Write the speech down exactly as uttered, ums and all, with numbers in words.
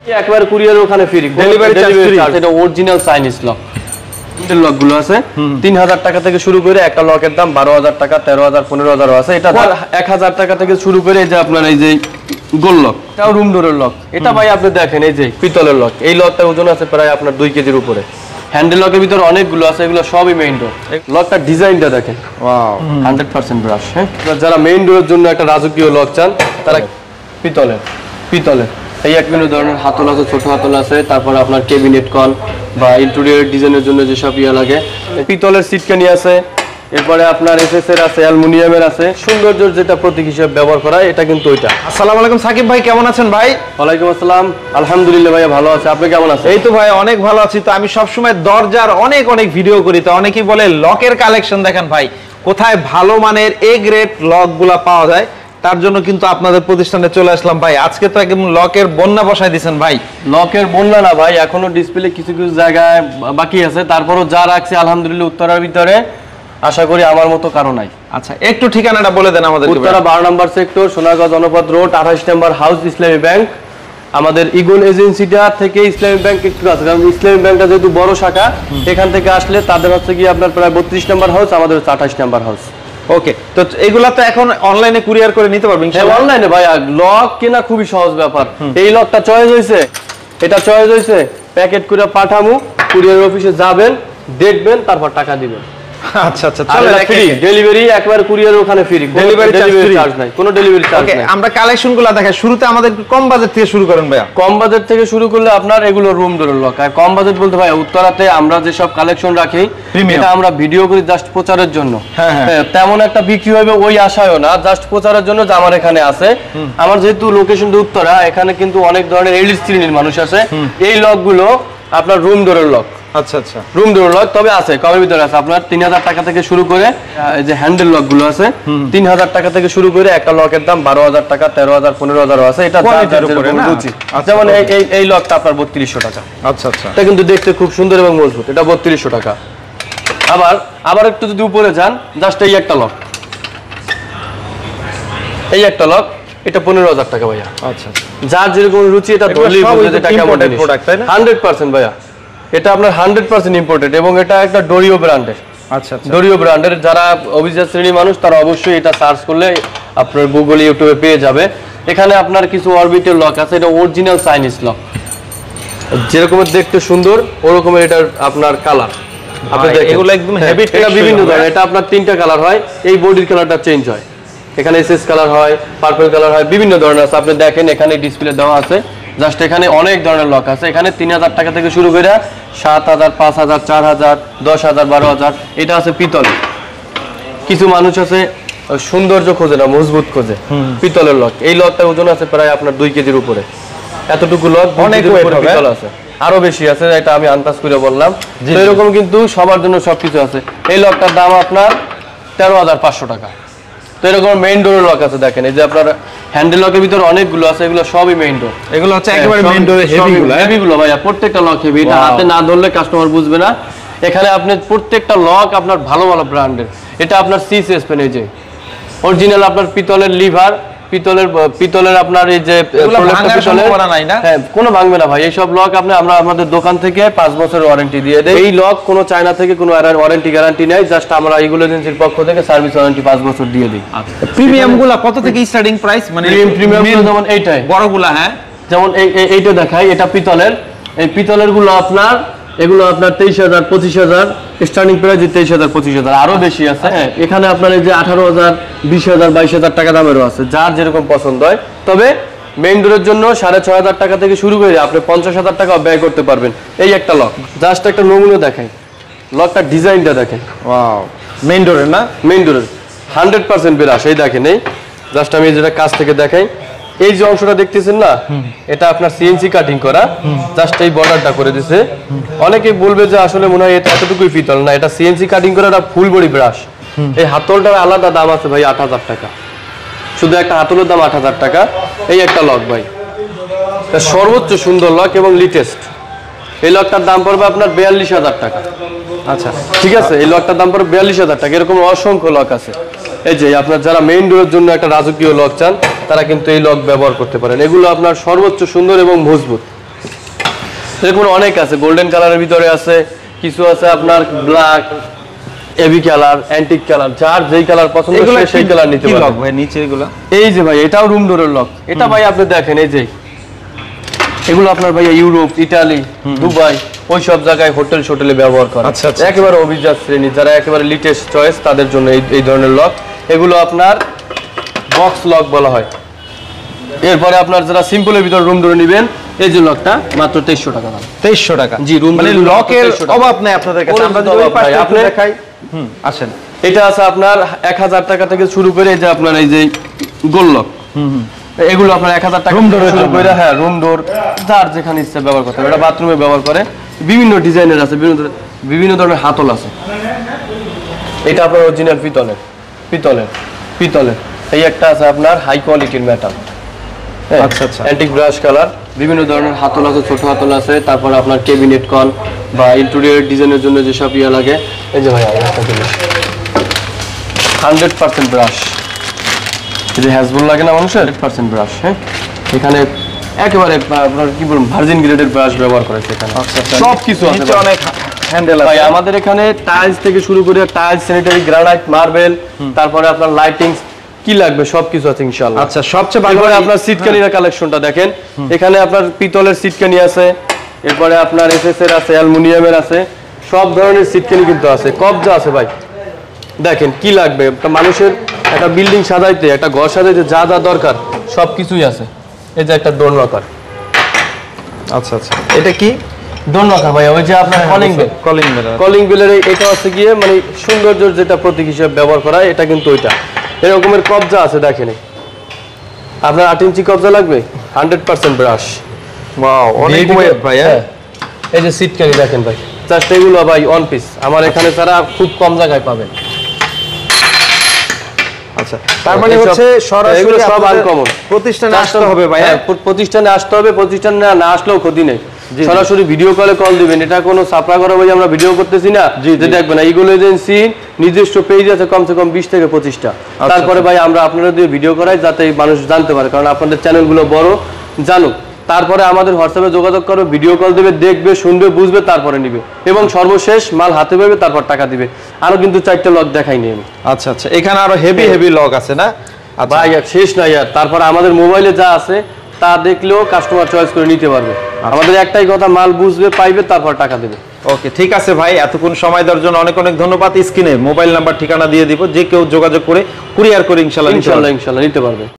একবার কুরিয়ার ওখানে free delivery charge এটা original Chinese lock Intel lock গুলো আছে তিন হাজার টাকা থেকে শুরু করে একটা লকের দাম বারো হাজার টাকা তেরো হাজার পনেরো হাজার আছে এটা এক হাজার টাকা থেকে শুরু করে এই যে আপনার এই যে গোল লক এটাও রুম ডোরের লক এটা ভাই আপনি দেখেন এই যে পিতলের লক এই লকটা ওজন আছে প্রায় আপনার দুই কেজির উপরে হ্যান্ডেল লকের ভিতরে অনেকগুলো আছে এগুলো সবই মেইন ডোর লকটার ডিজাইনটা দেখেন ওয়াও হান্ড্রেড পার্সেন্ট ব্রাশ হ্যাঁ যারা মেইন ডোরের জন্য একটা রাজকীয় লক চান তারা পিতলের পিতলের এই এক বিভিন্ন ধরনের হাতল আছে ছোট হাতল আছে তারপর আপনার ক্যাবিনেট কল বা ইন্টেরিয়র ডিজাইনের জন্য যে সব ইয়া লাগে পিতলের সিটকানি আছে এরপরে আপনার এসএস এর আছে অ্যালুমিনিয়ামের আছে সৌন্দর্যের যেটা প্রতীক হিসেবে ব্যবহার করা এটা কিন্তু ওইটা আসসালামু আলাইকুম সাকিব ভাই কেমন আছেন ভাই ওয়ালাইকুম আসসালাম আলহামদুলিল্লাহ ভাই ভালো আছি আপনি কেমন আছেন এই তো ভাই অনেক ভালো আছি তো আমি সব সময় দরজার অনেক অনেক ভিডিও করি তো অনেকেই বলে লকের কালেকশন দেখেন ভাই কোথায় ভালো মানের এ গ্রেড লকগুলা পাওয়া যায় তার জন্য কিন্তু আপনাদের প্রতিষ্ঠানে চলে আসলাম ভাই আজকে তো একদম লকের বন্যা বসায় দিয়েছেন ভাই লকের বন্যা না ভাই এখনো ডিসপ্লে কিছু কিছু জায়গায় বাকি আছে তারপরও যা রাখছে আলহামদুলিল্লাহ উত্তরার ভিতরে আশা করি আমার মতো কারো নাই আচ্ছা একটু ঠিকানাটা বলে দেন আমাদের উত্তরা বারো নম্বর সেক্টর সোনারগাঁও জনপদ রোড আঠাশ নম্বর হাউস ইসলামী ব্যাংক আমাদের ইগল এজেন্সিটা থেকে ইসলামী ব্যাংক একটু আছে কারণ ইসলামী ব্যাংকটা যেহেতু বড় শাখা এখান থেকে আসলে তাদের হচ্ছে কি আপনার প্রায় বত্রিশ নম্বর হাউস আমাদের হচ্ছে আঠাশ নম্বর হাউস ওকে তো এগুলা তো এখন অনলাইনে কুরিয়ার করে নিতে পারবেন ইনশাআল্লাহ অনলাইনে ভাই লক কেনা খুবই সহজ ব্যাপার এই লকটা চয়েস হয়েছে এটা চয়েস হয়েছে প্যাকেট করে পাঠামু কুরিয়ার অফিসে যাবেন দেখবেন তারপর টাকা দিবেন আচ্ছা আচ্ছা চলো ফ্রি ডেলিভারি একবার কুরিয়ার ওখানে ফ্রি ডেলিভারি চার্জ নাই কোনো ডেলিভারি চার্জ নাই ওকে আমরা কালেকশনগুলো দেখাই শুরুতে আমাদের কম বাজেট থেকে শুরু করেন ভাইয়া কম বাজেট থেকে শুরু করলে আপনার এগুলো রুম ডোরের লক আর কম বাজেট বলতে ভাই উত্তরাতে আমরা যে সব কালেকশন রাখি এটা আমরা ভিডিও করি জাস্ট প্রচারের জন্য হ্যাঁ তেমন একটা বিক্রি হবে ওই আশায়ও না জাস্ট প্রচারের জন্য যে আমার এখানে আছে আমার যেহেতু লোকেশন উত্তরা এখানে কিন্তু অনেক ধরনের এলিট শ্রেণীর মানুষ আছে এই লকগুলো আপনার রুম ডোরের লক আচ্ছা আচ্ছা রুম ডোর লক তবে আছে কমের ভিতরে আছে আপনার তিন হাজার টাকা থেকে শুরু করে যে হ্যান্ডেল লক গুলো আছে তিন হাজার টাকা থেকে শুরু করে একটা লকের দাম বারো হাজার টাকা তেরো হাজার পনেরো হাজার আছে এটা যেমন এই এই লকটা আপনার বত্রিশশো টাকা আচ্ছা আচ্ছা এটা কিন্তু দেখতে খুব সুন্দর এবং মজবুত এটা বত্রিশশো টাকা আবার আবার একটু যদি উপরে যান জাস্ট এই একটা লক এই একটা লক এটা পনেরো হাজার টাকা ভাইয়া আচ্ছা যার যেরকম রুচি এটা ধরলেই বুঝে এটা কেমন প্রোডাক্ট তাই না হান্ড্রেড পার্সেন্ট ভাইয়া এটা আপনার হান্ড্রেড পার্সেন্ট ইম্পোর্টেড এবং এটা একটা ডোরিও ব্র্যান্ডের আচ্ছা আচ্ছা ডোরিও ব্র্যান্ডের যারা অভিজাত শ্রেণীর মানুষ তারা অবশ্যই এটা সার্চ করলে আপনার গুগল ইউটিউবে পেয়ে যাবে এখানে আপনার কিছু অরবিটের লক আছে এটা অরিজিনাল চাইনিজ লক যেরকমের দেখতে সুন্দর ওরকমের এটার আপনার কালার আপনি দেখেন এগুলো একদম হেভি এটা বিভিন্ন ধরনের এটা আপনার তিনটা কালার হয় এই বডির কালারটা চেঞ্জ হয় এখানে এসএস কালার হয় পার্পল কালার হয় বিভিন্ন ধরনের আছে আপনি দেখেন এখানে ডিসপ্লে দেওয়া আছে জাস্ট এখানে অনেক ধরনের লক আছে এখানে তিন হাজার টাকা থেকে শুরু করে সাত হাজার পাঁচ হাজার চার হাজার দশ হাজার বারো হাজার এটা আছে পিতল কিছু মানুষ আছে সৌন্দর্য খোঁজে না মজবুত খোঁজে পিতলের লক এই লকটা ওজন আছে প্রায় আপনার দুই কেজির উপরে এতটুকু লক অনেক পিতল আছে আরো বেশি আছে এটা আমি আন্দাজ করে বললাম তো এরকম কিন্তু সবার জন্য সবকিছু আছে এই লকটার দাম আপনার তেরো হাজার পাঁচশো টাকা তো এরকম মেইন ডোরের লক আছে দেখেন এই যে আপনার হ্যান্ডেল লকের ভিতরে অনেকগুলো আছে এগুলো সবই মেইন ডোর এগুলো হচ্ছে একেবারে মেইন ডোরের হেভিগুলো হেভিগুলো ভাইয়া প্রত্যেকটা লক হেভি এটা হাতে না ধরলে কাস্টমার বুঝবে না এখানে আপনি প্রত্যেকটা লক আপনার ভালো ভালো ব্র্যান্ডের এটা আপনার সিস স্পেন এই যে অরিজিনাল আপনার পিতলের লিভার পিতলের পিতলের আপনার এই যে হ্যাঁ কোনো ভাঙবে না ভাই এই সব লক আপনি আমরা আমাদের দোকান থেকে পাঁচ বছরের ওয়ারেন্টি দিয়ে দেই এই লক কোনো চায়না থেকে কোনো ওয়ারেন্টি গ্যারান্টি নেই জাস্ট আমরা ইগুলো এজেন্সির পক্ষ থেকে সার্ভিস ওয়ারেন্টি পাঁচ বছর দিয়ে দিই প্রিমিয়ামগুলো কত থেকে স্টার্টিং প্রাইস মানে প্রিমিয়াম যেমন এইটাই বড়গুলো হ্যাঁ যেমন এই এইটা দেখাই এটা পিতলের এই পিতলের গুলো আপনার এগুলো আপনার তেইশ হাজার পঁচিশ হাজার স্টার্টিং প্রাইস তেইশ হাজার পঁচিশ হাজার আরো বেশি আছে হ্যাঁ এখানে আপনার এই যে আঠারো হাজার বিশ হাজার বাইশ হাজার টাকা দামেরও আছে যার যেরকম পছন্দ হয় তবে মেইন ডোরের জন্য সাড়ে ছয় হাজার টাকা থেকে শুরু করে আপনি পঞ্চাশ হাজার টাকা ব্যয় করতে পারবেন এই একটা লক জাস্ট একটা নমুনা দেখাই লকটার ডিজাইনটা দেখেন ওয়াও মেইন ডোরের না মেইন ডোরের হান্ড্রেড পার্সেন্ট বেরাস এই দেখেন এই জাস্ট আমি যেটা কাছ থেকে দেখাই এই যে অংশটা দেখতেছেন না এটা আপনার সিএনসি কাটিং করা জাস্ট এই বর্ডারটা করে দিয়েছে অনেকেই বলবে যে আসলে মনে হয় এটা এতটুকুই পিতল না এটা সিএনসি কাটিং করা একটা ফুল বডি ব্রাশ এই হাতলটার আলাদা দাম আছে ভাই আট হাজার টাকা শুধু একটা হাতলের দাম আট হাজার টাকা এই একটা লক ভাই সর্বোচ্চ সুন্দর লক এবং লিটেস্ট এই লকটার দাম পড়বে আপনার বিয়াল্লিশ হাজার টাকা আচ্ছা ঠিক আছে এই লকটার দাম পড়বে বিয়াল্লিশ হাজার টাকা এরকম অসংখ্য লক আছে এই যে আপনার যারা মেইন ডোরের জন্য একটা রাজকীয় লক চান তারা কিন্তু এই লক ব্যবহার করতে পারেন এগুলো আপনার সর্বোচ্চ সুন্দর এবং মজবুত এরকম অনেক আছে, গোল্ডেন কালারের ভিতরে আছে, কিছু আছে আপনার ব্ল্যাক, এবি কালার, অ্যান্টিক কালার, যার যেই কালার পছন্দ সে সেই কালার নিতে পারবে। লক ভাই নিচে এগুলো? এই যে ভাই এটাও রুম ডোরের লক, এটা ভাই আপনি দেখেন এই যে এগুলো আপনার ভাই ইউরোপ, ইতালি, দুবাই ওই সব জায়গায় হোটেল হোটেলে ব্যবহার করে। আচ্ছা আচ্ছা, একেবারে অভিজাত শ্রেণী যারা একেবারে লিটেস্ট চয়েস তাদের জন্য এই এই ধরনের লক। এগুলো আপনার বক্স লক বলা হয়। এরপরে আপনার যারা সিম্পলের ভিতর রুম ডোর নেবেন, এই যে লকটা মাত্র তেইশশো টাকা দাম। তেইশশো টাকা? জি, রুম মানে লকের অভাব নাই আপনাদের কাছে। আমরা যদি ওই পাশে আপনি দেখাই, হুম আসেন। এটা আছে আপনার এক হাজার টাকা থেকে শুরু করে এই যে আপনার এই যে গোল লক, হুম হুম এগুলো আপনার এক হাজার টাকা রুম ডোর শুরু করে, হ্যাঁ রুম ডোর যার যেখানে ইচ্ছা ব্যবহার করতে হবে। এটা বাথরুমে ব্যবহার করে, বিভিন্ন ডিজাইনের আছে, বিভিন্ন বিভিন্ন ধরনের হাতল আছে। এটা আপনার অরিজিনাল পিতলের পিতলের পিতলের এই একটা আছে আপনার হাই কোয়ালিটির মেটাল। আচ্ছা আচ্ছা, অ্যান্টিক ব্রাশ কালার, বিভিন্ন ধরনের হাতল আছে, ছোট হাতল আছে, তারপর আপনার ক্যাবিনেট কন বা ইন্টেরিয়র ডিজাইনের জন্য যেসব ইয়ে লাগে। এই যে ভাই একটা জিনিস হান্ড্রেড পার্সেন্ট ব্রাশ, এই যে হ্যাজবল লাগে না মানুষের, হান্ড্রেড পার্সেন্ট ব্রাশ। হ্যাঁ, এখানে একেবারে আপনার কি বলুন ভার্জিন গ্রেডের ব্রাশ ব্যবহার করেছে এখানে। আচ্ছা আচ্ছা, সব কিছু আছে নিচে অনেক হ্যান্ডেল আছে ভাই। আমাদের এখানে টাইলস থেকে শুরু করে টাইলস, স্যানিটারি, গ্রানাইট, মার্বেল, তারপরে আপনার লাইটিংস কি লাগবে সবকিছু আছে ইনশাআল্লাহ। আচ্ছা, সবচেয়ে ভালো এরপরে আপনার সিটকানির কালেকশনটা দেখেন, এখানে আপনার পিতলের সিটকানি আছে, এরপরে আপনার এসএস এর আছে, অ্যালুমিনিয়ামের আছে, সব ধরনের সিটকানি কিন্তু আছে, কবজা আছে ভাই। দেখেন কি লাগবে একটা মানুষের একটা বিল্ডিং সাজাইতে, একটা ঘর সাজাইতে যা যা দরকার সবকিছুই আছে। এই যে একটা ডোর লকার। আচ্ছা আচ্ছা, এটা কি ডোর লকার ভাই? ওই যে আপনার calling bell, calling bell, calling বেলের এটা হচ্ছে গিয়ে মানে সৌন্দর্যের যেটা প্রতীক হিসেবে ব্যবহার করা হয়, এটা কিন্তু ওইটা। এরকমের কবজা আছে দেখেন, আপনার আট ইঞ্চি কবজা লাগবে, হান্ড্রেড পার্সেন্ট ব্রাশ। ওয়াও, অনেক ওয়েট ভাই। হ্যাঁ, এই যে সিটকানি দেখেন ভাই, জাস্ট এগুলো ভাই ওয়ান পিস আমার এখানে ছাড়া খুব কম জায়গায় পাবেন। আচ্ছা, তার মানে হচ্ছে সরাসরি এগুলো সব আপনাদের আনকমন। প্রতিষ্ঠানে আসতে হবে ভাই। হ্যাঁ, প্রতিষ্ঠানে আসতে হবে, প্রতিষ্ঠানে না আসলেও ক্ষতি নেই, সরাসরি ভিডিও কলে কল দিবেন। এটা কোনো সাপ্লাই করা ভাই আমরা ভিডিও করতেছি না যে দেখবেন। এইগুলো এজেন্সি নিজস্ব পেজ আছে কমসে কম বিশ থেকে পঁচিশটা। তারপরে ভাই আমরা আপনারা দিয়ে ভিডিও করাই যাতে মানুষ জানতে পারে, কারণ আপনাদের চ্যানেলগুলো বড় জানুক। তারপরে আমাদের হোয়াটসঅ্যাপে যোগাযোগ করবে, ভিডিও কল দেবে, দেখবে, শুনবে, বুঝবে, তারপরে নিবে এবং সর্বশেষ মাল হাতে পাবে, তারপর টাকা দিবে। আরো কিন্তু চারটা লক দেখাইনি আমি। আচ্ছা আচ্ছা, এখানে আরো হেভি হেভি লক আছে না ভাই? শেষ নাই আর। তারপরে আমাদের মোবাইলে যা আছে তা দেখলেও কাস্টমার চয়েস করে নিতে পারবে। আমাদের একটাই কথা, মাল বুঝবে, পাইবে, তারপর টাকা দেবে। ওকে, ঠিক আছে ভাই, এতক্ষণ সময় দেওয়ার জন্য অনেক অনেক ধন্যবাদ। স্ক্রিনে মোবাইল নাম্বার, ঠিকানা দিয়ে দিব, যে কেউ যোগাযোগ করে কুরিয়ার করে ইনশাআল্লাহ ইনশাআল্লাহ ইনশাআল্লাহ নিতে পারবে।